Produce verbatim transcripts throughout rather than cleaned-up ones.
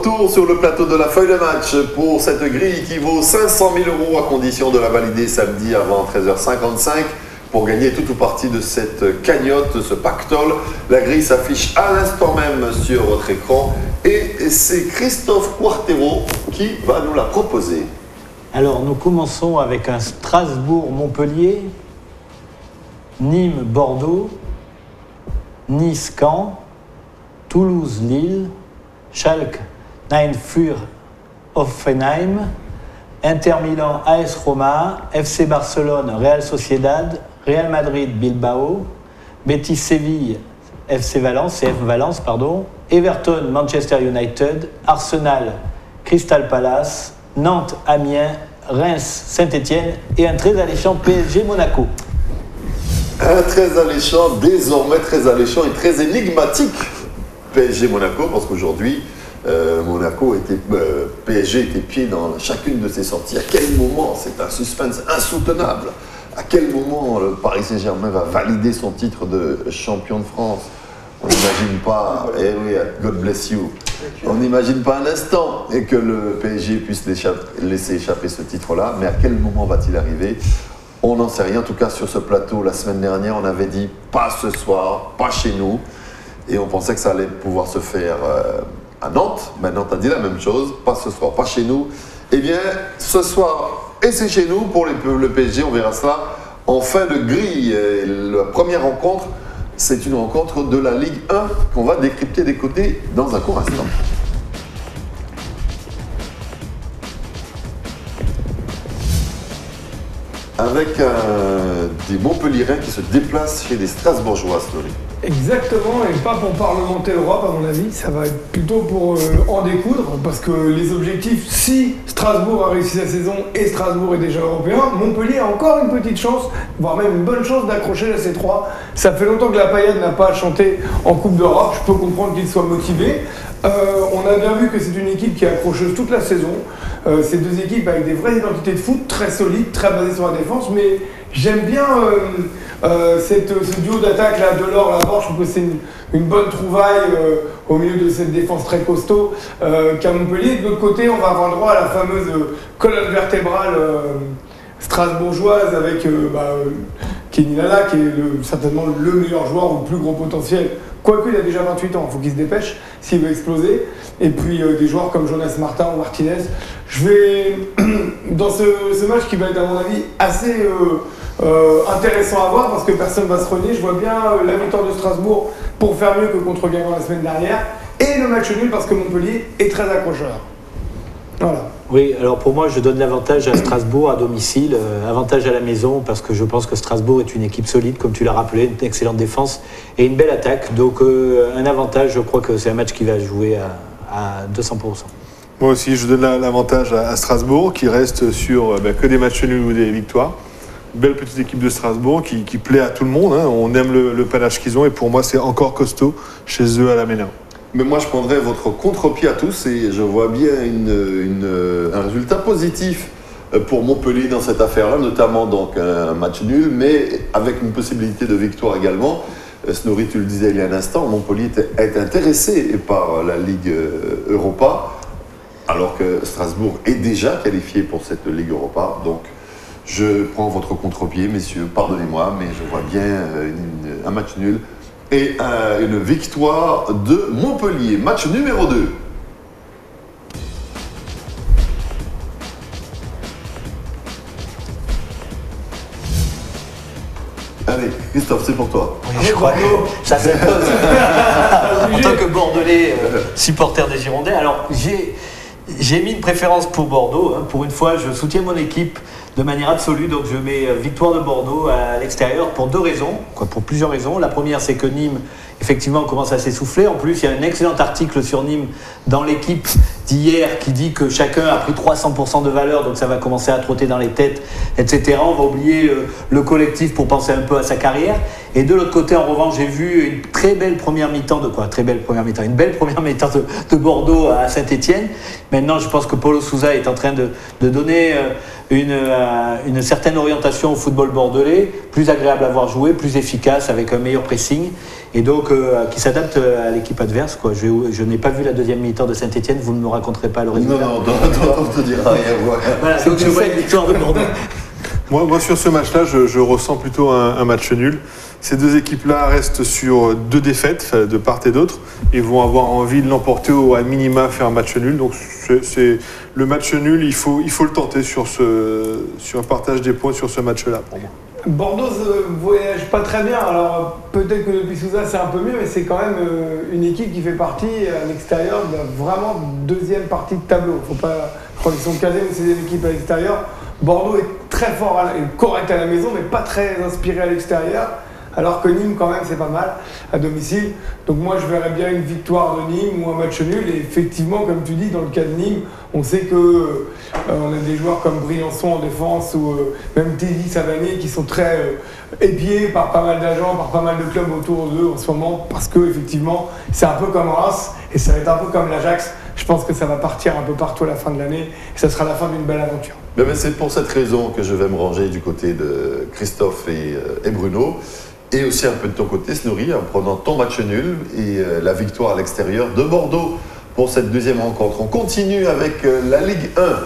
Retour sur le plateau de la feuille de match pour cette grille qui vaut cinq cent mille euros à condition de la valider samedi avant treize heures cinquante-cinq pour gagner toute ou partie de cette cagnotte, ce pactole. La grille s'affiche à l'instant même sur votre écran et c'est Christophe Quartero qui va nous la proposer. Alors nous commençons avec un Strasbourg-Montpellier, Nîmes-Bordeaux, Nice-Caen, Toulouse-Lille, Schalke, Nijmegen, Hoffenheim, Inter Milan, A S Roma, F C Barcelone, Real Sociedad, Real Madrid, Bilbao, Betis Séville, F C Valence, C F Valence, pardon, Everton, Manchester United, Arsenal, Crystal Palace, Nantes, Amiens, Reims, Saint-Etienne et un très alléchant P S G Monaco. Un très alléchant, désormais très alléchant et très énigmatique P S G Monaco, parce qu'aujourd'hui, euh, Monaco était, euh, P S G était pied dans chacune de ses sorties. À quel moment, c'est un suspense insoutenable, à quel moment le Paris Saint-Germain va valider son titre de champion de France? On n'imagine pas, eh oui, God bless you, on n'imagine pas un instant et que le P S G puisse laisser échapper ce titre-là, mais à quel moment va-t-il arriver? On n'en sait rien. En tout cas, sur ce plateau, la semaine dernière, on avait dit pas ce soir, pas chez nous. Et on pensait que ça allait pouvoir se faire euh, à Nantes. Mais Nantes a dit la même chose, pas ce soir, pas chez nous. Eh bien, ce soir, et c'est chez nous pour les, le P S G, on verra cela en fin de grille. Et la première rencontre, c'est une rencontre de la Ligue un qu'on va décrypter des côtés dans un court instant. Avec euh, des Montpelliérains qui se déplacent chez des Strasbourgeois, Slowly. Exactement, et pas pour parlementer l'Europe, à mon avis, ça va être plutôt pour euh, en découdre, parce que les objectifs, si Strasbourg a réussi sa saison et Strasbourg est déjà européen, Montpellier a encore une petite chance, voire même une bonne chance d'accrocher la C trois. Ça fait longtemps que la Paillade n'a pas chanté en Coupe d'Europe, je peux comprendre qu'il soit motivé. Euh, on a bien vu que c'est une équipe qui est accrocheuse toute la saison. Euh, c'est deux équipes avec des vraies identités de foot, très solides, très basées sur la défense, mais j'aime bien euh, euh, cette, ce duo d'attaque là, Delors-Laborde. Je trouve que c'est une, une bonne trouvaille euh, au milieu de cette défense très costaud euh, qu'à Montpellier. De l'autre côté, on va avoir droit à la fameuse euh, colonne vertébrale euh, strasbourgeoise avec euh, bah, euh, Kenny Lala, qui est le, certainement le meilleur joueur ou le plus gros potentiel. Quoique il a déjà vingt-huit ans, il faut qu'il se dépêche s'il veut exploser. Et puis euh, des joueurs comme Jonas Martin ou Martinez. Je vais, dans ce, ce match qui va être à mon avis assez euh, euh, intéressant à voir parce que personne ne va se renier, je vois bien euh, la victoire de Strasbourg pour faire mieux que contre Guingamp la semaine dernière. Et le match nul parce que Montpellier est très accrocheur. Voilà. Oui, alors pour moi, je donne l'avantage à Strasbourg à domicile, euh, avantage à la maison, parce que je pense que Strasbourg est une équipe solide, comme tu l'as rappelé, une excellente défense et une belle attaque. Donc euh, un avantage, je crois que c'est un match qui va jouer à, à deux cents pour cent. Moi aussi, je donne l'avantage à Strasbourg, qui reste sur ben, que des matchs nuls ou des victoires. Belle petite équipe de Strasbourg qui, qui plaît à tout le monde, hein. On aime le, le panache qu'ils ont et pour moi, c'est encore costaud chez eux à la Ménard. Mais moi, je prendrais votre contre-pied à tous et je vois bien une, une, un résultat positif pour Montpellier dans cette affaire-là, notamment donc un match nul, mais avec une possibilité de victoire également. Snorri, tu le disais il y a un instant, Montpellier est intéressé par la Ligue Europa, alors que Strasbourg est déjà qualifié pour cette Ligue Europa. Donc, je prends votre contre-pied, messieurs, pardonnez-moi, mais je vois bien une, un match nul. Et euh, une victoire de Montpellier. Match numéro deux. Allez, Christophe, c'est pour toi. Oui, je crois que ça s'impose. En tant que Bordelais, euh, supporter des Girondins, alors j'ai, j'ai mis une préférence pour Bordeaux. Hein. Pour une fois, je soutiens mon équipe de manière absolue, donc je mets victoire de Bordeaux à l'extérieur pour deux raisons, quoi, pour plusieurs raisons. La première, c'est que Nîmes, effectivement, commence à s'essouffler. En plus, il y a un excellent article sur Nîmes dans l'équipe d'hier qui dit que chacun a pris trois cents pour cent de valeur, donc ça va commencer à trotter dans les têtes, et cetera. On va oublier le, le collectif pour penser un peu à sa carrière. Et de l'autre côté, en revanche, j'ai vu une très belle première mi-temps de quoi Très belle première mi-temps. Une belle première mi-temps de, de Bordeaux à Saint-Étienne. Maintenant, je pense que Paulo Sousa est en train de, de donner une, une certaine orientation au football bordelais, plus agréable à voir jouer, plus efficace, avec un meilleur pressing, et donc euh, qui s'adapte à l'équipe adverse, quoi. Je, je n'ai pas vu la deuxième mi-temps de Saint-Étienne, vous ne me raconterez pas le résultat. Non, non, non, on ne te dira rien. Voilà, donc je vois une victoire de Bordeaux. Moi, moi, sur ce match-là, je, je ressens plutôt un, un match nul. Ces deux équipes-là restent sur deux défaites de part et d'autre et vont avoir envie de l'emporter ou à minima faire un match nul. Donc c'est, c'est le match nul, il faut, il faut le tenter sur, ce, sur un partage des points sur ce match-là pour moi. Bordeaux ne voyage pas très bien, alors peut-être que depuis Sousa c'est un peu mieux, mais c'est quand même une équipe qui fait partie à l'extérieur de la vraiment deuxième partie de tableau. Faut pas, je crois qu'ils sont quatrième ou sixième équipe à l'extérieur. Bordeaux est très fort, à la, est correct à la maison, mais pas très inspiré à l'extérieur. Alors que Nîmes, quand même, c'est pas mal à domicile. Donc moi, je verrais bien une victoire de Nîmes ou un match nul. Et effectivement, comme tu dis, dans le cas de Nîmes, on sait que euh, on a des joueurs comme Briançon en défense ou euh, même Teddy Savanier qui sont très euh, épiés par pas mal d'agents, par pas mal de clubs autour d'eux en ce moment. Parce que effectivement, c'est un peu comme Reims et ça va être un peu comme l'Ajax. Je pense que ça va partir un peu partout à la fin de l'année. Et ça sera la fin d'une belle aventure. Mais, mais c'est pour cette raison que je vais me ranger du côté de Christophe et, euh, et Bruno. Et aussi un peu de ton côté, Snouri, en prenant ton match nul et euh, la victoire à l'extérieur de Bordeaux pour cette deuxième rencontre. On continue avec euh, la Ligue un.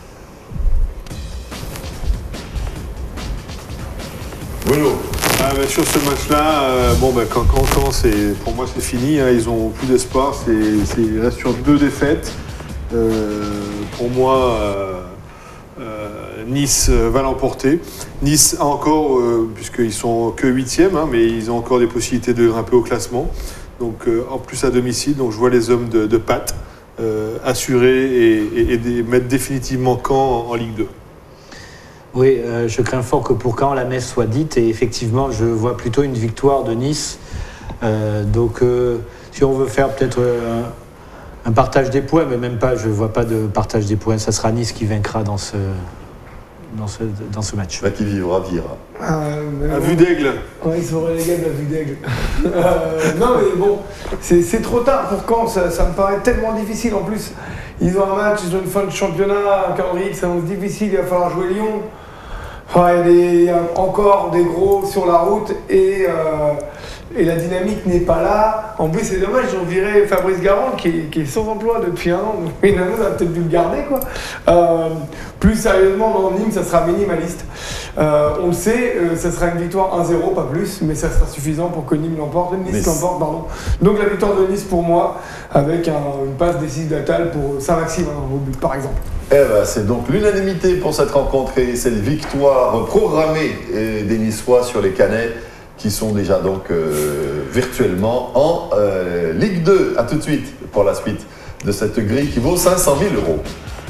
Bruno. Ah, bah, sur ce match-là, euh, bon, bah, quand, quand on commence, c'est, pour moi c'est fini. Hein, ils ont plus d'espoir. C'est, c'est, ils restent sur deux défaites. Euh, pour moi, euh, euh, Nice va l'emporter. Nice a encore, euh, puisqu'ils sont que huitième, hein, mais ils ont encore des possibilités de grimper au classement. Donc euh, en plus à domicile, donc je vois les hommes de, de Pat euh, assurer et, et, et des, mettre définitivement Caen en, en Ligue deux. Oui, euh, je crains fort que pour Caen la messe soit dite et effectivement je vois plutôt une victoire de Nice. Euh, donc euh, si on veut faire peut-être euh, un, un partage des points, mais même pas, je ne vois pas de partage des points, ça sera Nice qui vaincra dans ce... Dans ce, dans ce match. Bah, qui vivra, vivra. Euh, à vue d'aigle. Ouais, ils sont relégés de la vue d'aigle. euh, non, mais bon, c'est, c'est trop tard pour Caen, ça, ça me paraît tellement difficile. En plus, ils ont un match, ils ont une fin de championnat, un calendrier qui s'annonce difficile, il va falloir jouer Lyon. Enfin, il y a, des, il y a encore des gros sur la route et, euh, et la dynamique n'est pas là. En plus, c'est dommage, ils ont viré Fabrice Garand qui est, qui est sans emploi depuis un an. Mais Nano a peut-être dû le garder, quoi. Euh, plus sérieusement, dans Nîmes, ça sera minimaliste. Euh, on le sait, euh, ça sera une victoire un zéro, pas plus, mais ça sera suffisant pour que Nîmes l'emporte. Nice mais l'emporte, pardon. Donc la victoire de Nice pour moi, avec un, une passe décisive d'Attal pour Saint-Maxime hein, au but, par exemple. Eh ben, c'est donc l'unanimité pour cette rencontre et cette victoire programmée des Niçois sur les Canets qui sont déjà donc euh, virtuellement en euh, Ligue deux. A tout de suite pour la suite de cette grille qui vaut cinq cent mille euros.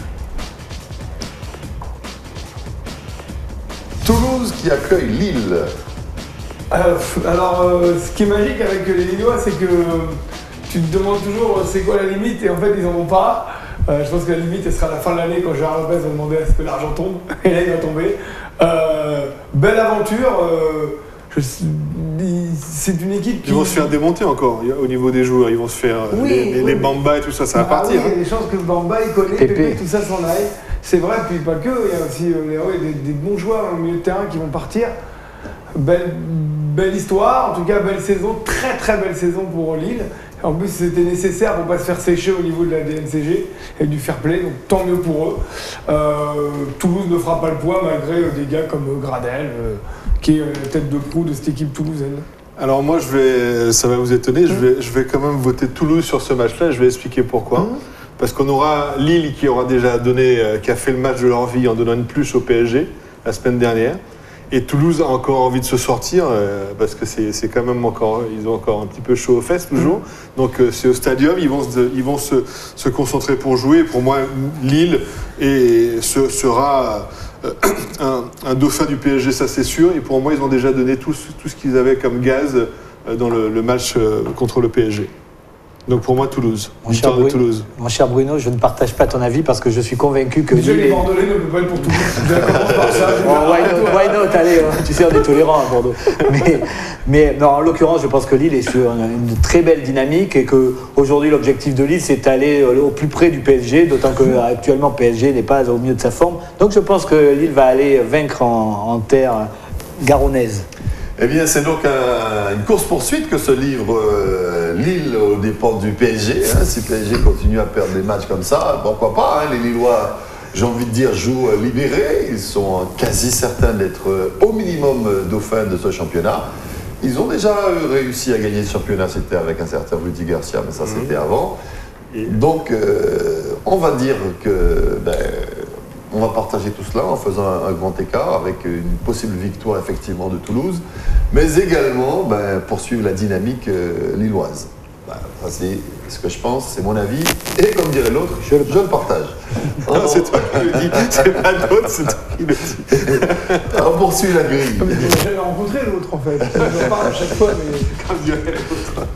Toulouse qui accueille Lille. Euh, alors, euh, ce qui est magique avec les Lillois, c'est que tu te demandes toujours c'est quoi la limite et en fait ils n'en ont pas. Euh, je pense que la limite, elle sera à la fin de l'année quand Gérard Lopez va demander à ce que l'argent tombe. Et là, il va tomber. Euh, belle aventure. Euh, je, c'est une équipe qui... Ils vont se faire démonter encore au niveau des joueurs. Ils vont se faire... Oui, les, les, oui, les Bamba et tout ça, ça va ah, partir. Oui, il y a des chances que Bamba, il connaît, Pépé. Pépé, tout ça s'en aille. C'est vrai, puis pas que. Il y a aussi euh, ouais, des, des bons joueurs au milieu de terrain qui vont partir. Belle, belle histoire. En tout cas, belle saison. Très, très belle saison pour Lille. En plus, c'était nécessaire pour ne pas se faire sécher au niveau de la D N C G et du fair play, donc tant mieux pour eux. Euh, Toulouse ne fera pas le poids malgré euh, des gars comme euh, Gradel, euh, qui est euh, la tête de proue de cette équipe toulousaine. Alors moi, je vais, ça va vous étonner, mmh. je, vais, je vais quand même voter Toulouse sur ce match-là, je vais expliquer pourquoi. Mmh. Parce qu'on aura Lille qui aura déjà donné, euh, qui a fait le match de leur vie en donnant une plus au P S G la semaine dernière. Et Toulouse a encore envie de se sortir, euh, parce que c'est, c'est quand même encore, ils ont encore un petit peu chaud aux fesses toujours. Mmh. Donc euh, c'est au stadium, ils vont, se, ils vont se, se concentrer pour jouer. Pour moi, Lille et ce, sera euh, un, un dauphin du P S G, ça c'est sûr. Et pour moi, ils ont déjà donné tout, tout ce qu'ils avaient comme gaz euh, dans le, le match euh, contre le P S G. Donc pour moi, Toulouse. Mon cher, Victoire de Bruno, Toulouse. mon cher Bruno, je ne partage pas ton avis parce que je suis convaincu que Déjà, Lille les est- Bordelais ne peuvent pas être pour tout le monde. Commence par ça. Oh, why not, why not, allez, hein, tu sais, on est tolérant à Bordeaux. Mais, mais non, en l'occurrence, je pense que Lille est sur une, une très belle dynamique et qu'aujourd'hui, l'objectif de Lille, c'est d'aller au plus près du P S G, d'autant qu'actuellement, P S G n'est pas au mieux de sa forme. Donc je pense que Lille va aller vaincre en, en terre garonnaise. Eh bien, c'est donc un- une course-poursuite que se livre euh, Lille aux dépens du P S G. Hein. Si P S G continue à perdre des matchs comme ça, pourquoi pas, hein. Les Lillois, j'ai envie de dire, jouent euh, libérés. Ils sont quasi certains d'être euh, au minimum euh, dauphins de ce championnat. Ils ont déjà euh, réussi à gagner le championnat, c'était avec un certain Rudy Garcia, mais ça c'était avant. Donc, euh, on va dire que... Ben, on va partager tout cela en faisant un, un grand écart avec une possible victoire effectivement de Toulouse, mais également ben, poursuivre la dynamique euh, lilloise. Ben, ça c'est ce que je pense, c'est mon avis, et comme dirait l'autre, je, je le partage. Non, c'est toi qui le dis, c'est pas l'autre, c'est toi qui le dis. On poursuit la grille. Comme on a jamais rencontré l'autre en fait. On en parle à chaque fois, mais. Comme dirait l'autre.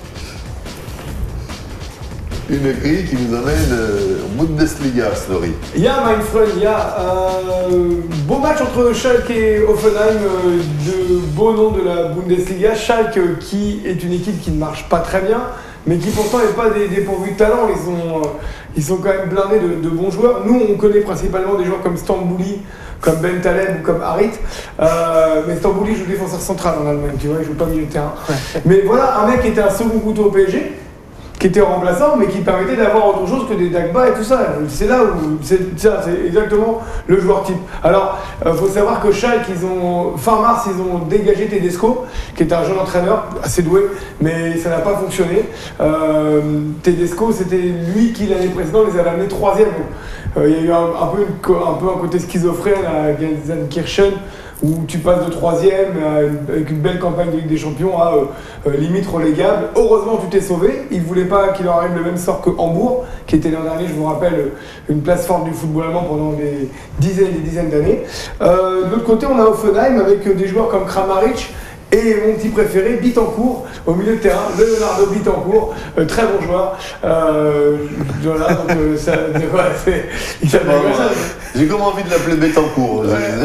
Une grille qui nous amène euh, en Bundesliga, Snorri. Il y a mein Freund, il y a un beau match entre Schalke et Hoffenheim, euh, de beaux noms de la Bundesliga. Schalke euh, qui est une équipe qui ne marche pas très bien, mais qui pourtant n'est pas des dépourvus de talent. Ils, ont, euh, ils sont quand même blindés de, de bons joueurs. Nous, on connaît principalement des joueurs comme Stambouli, comme Ben Taleb ou comme Harit. Euh, mais Stambouli joue défenseur central en Allemagne, tu vois, il joue pas milieu de terrain. Mais voilà, un mec qui était un second couteau au P S G, qui était remplaçant, mais qui permettait d'avoir autre chose que des Dagba et tout ça. C'est là où c'est ça, c'est exactement le joueur type. Alors, il euh, faut savoir que Schalke, ils ont fin mars, ils ont dégagé Tedesco, qui est un jeune entraîneur assez doué, mais ça n'a pas fonctionné. Euh, Tedesco, c'était lui qui l'année précédente les avait amenés troisième. Il euh, y a eu un, un, peu une, un peu un côté schizophrène à Gelsenkirchen, où tu passes de troisième euh, avec une belle campagne de Ligue des Champions à euh, euh, limite relégable. Heureusement, tu t'es sauvé. Ils ne voulaient pas qu'il leur arrive le même sort que Hambourg, qui était l'an dernier, je vous rappelle, une place forte du football allemand pendant des dizaines et des dizaines d'années. Euh, de l'autre côté, on a Hoffenheim avec des joueurs comme Kramaric et mon petit préféré, Bittencourt, au milieu de terrain, Leonardo Bittencourt, euh, très bon joueur. Euh, voilà, donc euh, ça, ouais, c'est, il a Bon, voilà. J'ai comme envie de l'appeler Bettencourt.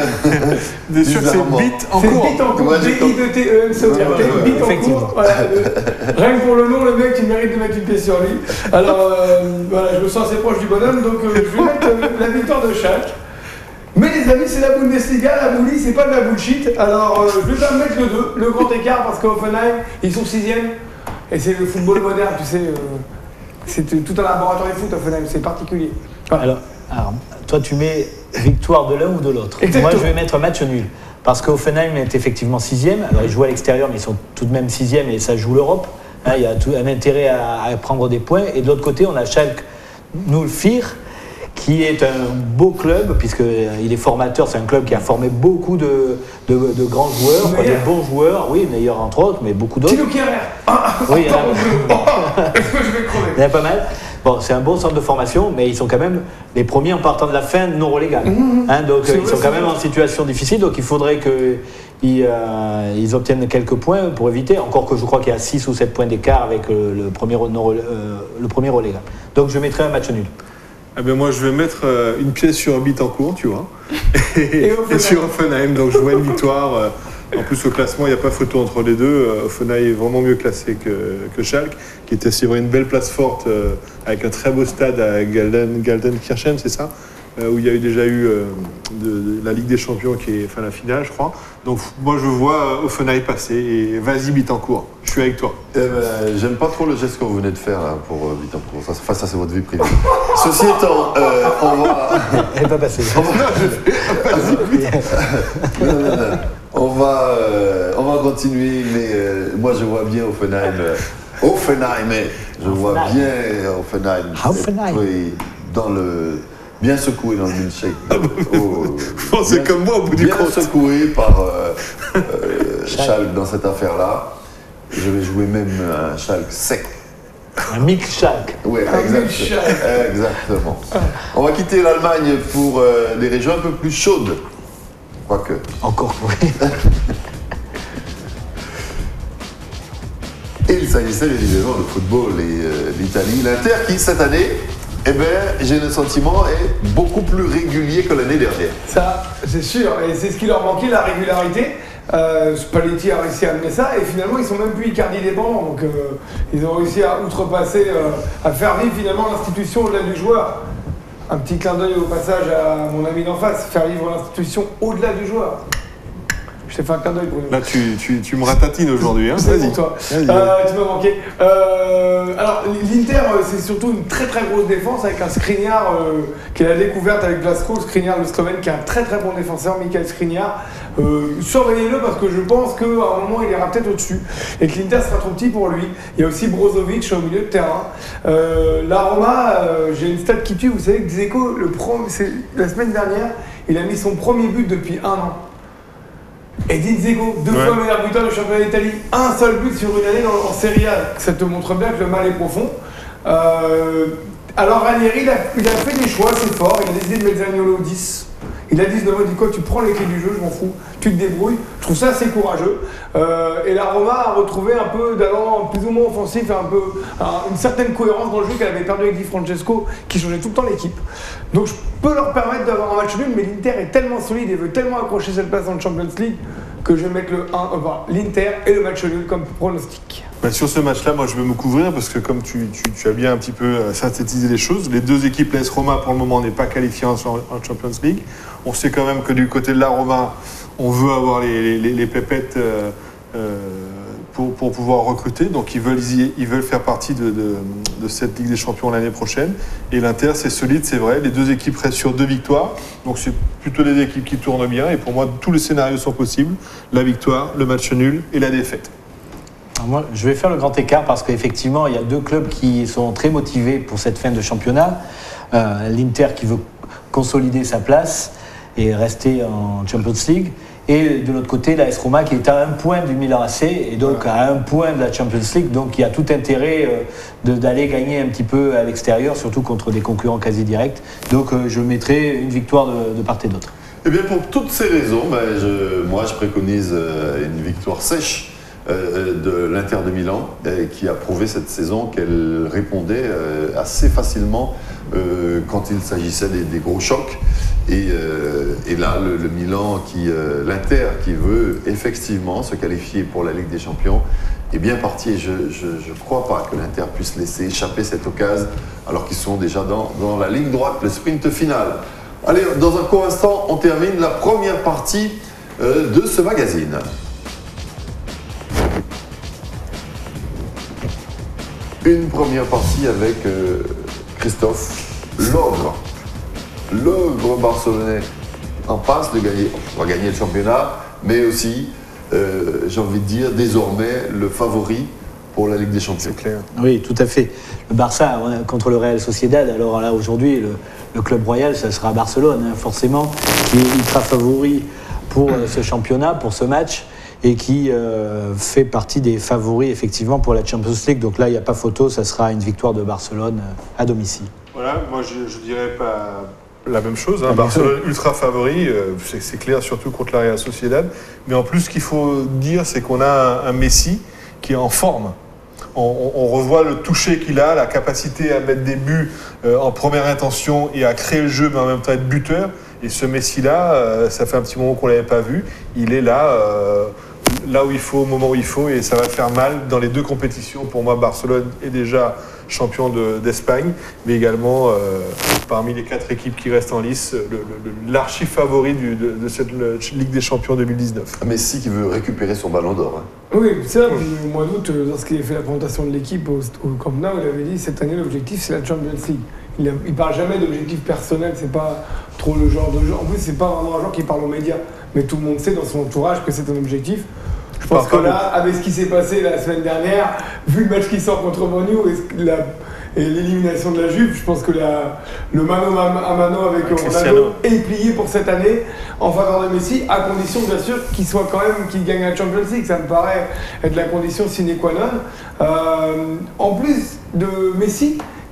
Bien sûr que c'est Bizarrement. bite en C'est cours. Bittencourt, Ouais, B j'ai I T T E N C O R T, Ouais, ouais, ouais, Bittencourt. effectivement. Voilà, le- rien que pour le nom, le mec, il mérite de mettre une pièce sur lui. Alors, euh, voilà, je me sens assez proche du bonhomme, donc euh, je vais mettre euh, la victoire de Schalke. Mais les amis, c'est la Bundesliga, la Bouli, c'est pas de la bullshit. Alors, euh, je vais pas mettre le deux, le grand écart, parce qu'Offenheim, ils sont sixième. Et c'est le football moderne, tu sais. euh, c'est tout un laboratoire de foot, Offenheim, c'est particulier. Voilà. Alors, alors, toi, tu mets victoire de l'un ou de l'autre. Exactement. Moi, je vais mettre match nul. Parce qu'Offenheim est effectivement sixième. Alors, ils jouent à l'extérieur, mais ils sont tout de même sixième et ça joue l'Europe. Hein, il y a tout, un intérêt à, à prendre des points. Et de l'autre côté, on a Schalke Nulfir, qui est un beau club, puisqu'il est formateur. C'est un club qui a formé beaucoup de, de, de grands joueurs, quoi, de Neuer. bons joueurs. Oui, Neuer entre autres, mais beaucoup d'autres. Tino Kierer. Ah, Oui, il y en a- pardon, je- Est-ce que je vais crever? Il y en a pas mal. Bon, c'est un bon centre de formation, mais ils sont quand même les premiers en partant de la fin non relégable. Hein, donc C'est euh, ils vrai, sont c'est quand même vrai. en situation difficile, donc il faudrait qu'ils euh, ils obtiennent quelques points pour éviter, encore que je crois qu'il y a six ou sept points d'écart avec euh, le, premier, non, relé- euh, le premier relégable. Donc je mettrai un match nul. Ah ben moi, je vais mettre euh, une pièce sur Bittencourt, tu vois, et, Et Offenheim. et sur Offenheim. Donc je vois une victoire. euh, en plus, au classement, il n'y a pas photo entre les deux. Euh, Offenheim est vraiment mieux classé que, que Schalke, qui était c'est vrai une belle place forte euh, avec un très beau stade à Galden, Gelsenkirchen, c'est ça, euh, où il y a eu déjà eu euh, de, de la Ligue des Champions, qui est enfin la finale, je crois. Donc moi, je vois euh, Offenheim passer. Et vas-y, Bittencourt, je suis avec toi. Eh ben, j'aime pas trop le geste que vous venez de faire là, pour euh, Bittencourt. Ça, enfin, ça c'est votre vie privée. Ceci étant, euh, on va. Elle n'est pas passée. Non, non, non. On va, euh, on va continuer, mais euh, moi je vois bien Offenheim. euh, Offenheim, mais je vois Offenheim. bien euh, Offenheim. Offenheim. être dans le, bien secoué dans le milkshake. Oh, C'est bien- comme moi au bout du Bien compte. secoué par euh, euh, Schalke dans cette affaire-là. Je vais jouer même un Schalke sec. Un mix Schalke. Oui, Un exact- milkshake. exactement. On va quitter l'Allemagne pour euh, des régions un peu plus chaudes. Quoique. Encore, oui. Et il s'agissait évidemment de football et euh, l'Italie. L'Inter qui, cette année, eh bien, j'ai le sentiment, est beaucoup plus régulier que l'année dernière. Ça, c'est sûr. Et c'est ce qui leur manquait, la régularité. Euh, Spalletti a réussi à amener ça. Et finalement, ils sont même plus Icardi dépendants. Donc, euh, ils ont réussi à outrepasser, euh, à faire vivre finalement l'institution au-delà du joueur. Un petit clin d'œil au passage à mon ami d'en face. Faire vivre l'institution au-delà du joueur. Je t'ai fait un clin d'œil, Bruno. Là, tu, tu, tu me ratatines aujourd'hui. Hein. C'est Vas-y. pour toi. Vas-y. Euh, tu m'as manqué. Euh, alors, l'Inter, c'est surtout une très très grosse défense avec un Skriniar euh, qui est la découverte avec Glasgow. Skriniar, le Slovène, qui est un très très bon défenseur, Michael Skriniar. Euh, surveillez-le parce que je pense qu'à un moment, il ira peut-être au-dessus. Et que l'Inter sera trop petit pour lui. Il y a aussi Brozovic au milieu de terrain. Euh, la Roma, euh, j'ai une stat qui tue. Vous savez que Dzeko, le pro, c'est, la semaine dernière, il a mis son premier but depuis un an. Edin Dzeko, deux ouais. fois meilleur buteur du championnat d'Italie, un seul but sur une année en, en Serie A. Ça te montre bien que le mal est profond. Euh, alors Ranieri, il a, il a fait des choix, c'est fort. Il a décidé de mettre Zaniolo au dix. Il a dit de mode, quoi, tu prends les clés du jeu, je m'en fous, tu te débrouilles. Je trouve ça assez courageux. Euh, et la Roma a retrouvé un peu d'allant plus ou moins offensif, et un peu un, une certaine cohérence dans le jeu qu'elle avait perdu avec Di Francesco, qui changeait tout le temps l'équipe. Donc je peux leur permettre d'avoir un match nul, mais l'Inter est tellement solide et veut tellement accrocher cette place dans le Champions League que je vais mettre le un, enfin, l'Inter et le match nul comme pronostic. Bah sur ce match-là, moi je vais me couvrir parce que comme tu, tu, tu as bien un petit peu synthétisé les choses, les deux équipes, l'A S Roma pour le moment n'est pas qualifiée en, en Champions League. On sait quand même que du côté de la Roma, on veut avoir les, les, les pépettes euh, euh, pour, pour pouvoir recruter. Donc ils veulent, ils veulent faire partie de, de, de cette Ligue des Champions l'année prochaine. Et l'Inter, c'est solide, c'est vrai. Les deux équipes restent sur deux victoires. Donc c'est plutôt des équipes qui tournent bien. Et pour moi, tous les scénarios sont possibles. La victoire, le match nul et la défaite. Alors moi, je vais faire le grand écart parce qu'effectivement, il y a deux clubs qui sont très motivés pour cette fin de championnat. Euh, L'Inter qui veut consolider sa place et rester en Champions League. Et de l'autre côté, l'A S Roma qui est à un point du Milan A C et donc à un point de la Champions League. Donc il y a tout intérêt euh, de, d'aller gagner un petit peu à l'extérieur, surtout contre des concurrents quasi directs. Donc euh, je mettrai une victoire de, de part et d'autre. Eh bien, pour toutes ces raisons, ben, je, moi je préconise euh, une victoire sèche euh, de l'Inter de Milan, euh, qui a prouvé cette saison qu'elle répondait euh, assez facilement euh, quand il s'agissait des, des gros chocs. Et, euh, et là, le, le Milan, qui, euh, l'Inter, qui veut effectivement se qualifier pour la Ligue des Champions, est bien parti. Et je ne crois pas que l'Inter puisse laisser échapper cette occasion, alors qu'ils sont déjà dans, dans la ligne droite, le sprint final. Allez, dans un court instant, on termine la première partie euh, de ce magazine. Une première partie avec euh, Christophe, l'ogre. L'ogre barcelonais en passe de gagner, on va gagner le championnat, mais aussi, euh, j'ai envie de dire, désormais le favori pour la Ligue des Champions. C'est clair. Oui, tout à fait. Le Barça contre le Real Sociedad, alors là aujourd'hui, le, le club royal, ça sera Barcelone, hein, forcément, qui est ultra favori pour euh, ce championnat, pour ce match, et qui euh, fait partie des favoris effectivement pour la Champions League. Donc là, il n'y a pas photo, ça sera une victoire de Barcelone euh, à domicile. Voilà, moi je, je dirais pas la même chose. Hein. Barcelone ultra favori, euh, c'est, c'est clair, surtout contre la Real Sociedad. Mais en plus, ce qu'il faut dire, c'est qu'on a un, un Messi qui est en forme. On, on, on revoit le toucher qu'il a, la capacité à mettre des buts euh, en première intention et à créer le jeu, mais en même temps être buteur. Et ce Messi-là, euh, ça fait un petit moment qu'on ne l'avait pas vu. Il est là, euh, là où il faut, au moment où il faut, et ça va faire mal dans les deux compétitions. Pour moi, Barcelone est déjà champion de, d'Espagne, mais également euh, parmi les quatre équipes qui restent en lice, le, le, l'archi-favori du, de, de cette le, Ligue des Champions deux mille dix-neuf. Messi qui veut récupérer son ballon d'or. Hein. Oui, c'est ça. Au mois d'août, lorsqu'il a fait la présentation de l'équipe au, au Camp Nou, il avait dit cette année l'objectif c'est la Champions League. Il ne parle jamais d'objectif personnel, c'est pas trop le genre de jeu. En plus, c'est pas vraiment un joueur qui parle aux médias, mais tout le monde sait dans son entourage que c'est un objectif. Je pense que là, avec ce qui s'est passé la semaine dernière, vu le match qui sort contre Manu et, la, et l'élimination de la Juve, je pense que la, le mano à mano avec Ronaldo est plié pour cette année en faveur de Messi, à condition bien sûr qu'il soit quand même qu'il gagne la Champions League. Ça me paraît être la condition sine qua non. Euh, en plus de Messi,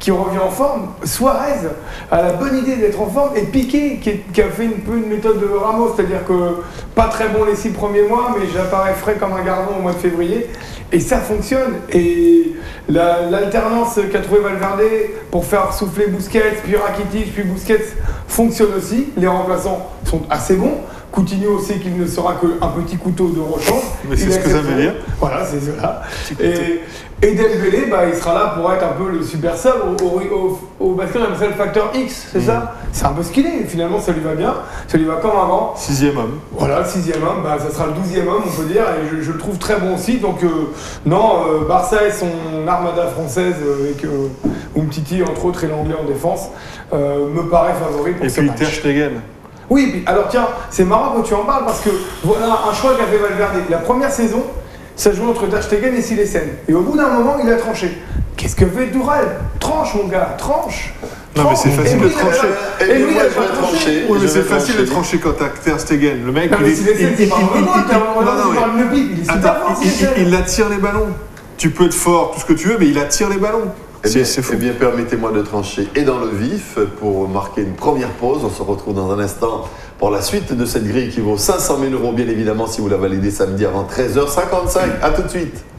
qui revient en forme. Suarez a la bonne idée d'être en forme. Et Piqué, qui, est, qui a fait un peu une méthode de Ramos, c'est-à-dire que pas très bon les six premiers mois, mais j'apparais frais comme un gardon au mois de février. Et ça fonctionne. Et la, l'alternance qu'a trouvé Valverde pour faire souffler Busquets, puis Rakitic, puis Busquets fonctionne aussi. Les remplaçants sont assez bons. Coutinho sait qu'il ne sera qu'un petit couteau de rechange. Mais c'est il ce que ça veut dire. Voilà, c'est cela. Et, et Dembélé, bah, il sera là pour être un peu le super sub au, au, au, au basket, on appelle ça le facteur X, c'est mmh. ça. C'est un peu ce qu'il est. Finalement, ça lui va bien. Ça lui va comme avant. Sixième homme. Voilà, le sixième homme. Bah, ça sera le douzième homme, on peut dire. Et je, je le trouve très bon aussi. Donc, euh, non, euh, Barça et son armada française euh, avec euh, Umtiti, entre autres, et l'anglais en défense, euh, me paraît favori pour et ce puis match. Ter Stegen. Oui, puis, alors tiens, c'est marrant que tu en parles parce que voilà un choix qu'a fait Valverde. La première saison, ça jouait entre Ter Stegen et Silesen. Et au bout d'un moment, il a tranché. Qu'est-ce que fait Tourelle? Tranche, mon gars, tranche. Non, mais c'est facile de trancher. Et lui, il a pas tranché. Oui, mais c'est facile de trancher quand t'as Ter Stegen. Le mec, non, il est. Il attire les ballons. Tu peux être fort, tout ce que tu veux, mais il attire les ballons. Eh bien, eh bien permettez-moi de trancher et dans le vif pour marquer une première pause. On se retrouve dans un instant pour la suite de cette grille qui vaut cinq cent mille euros, bien évidemment, si vous la validez samedi avant treize heures cinquante-cinq. A tout de suite.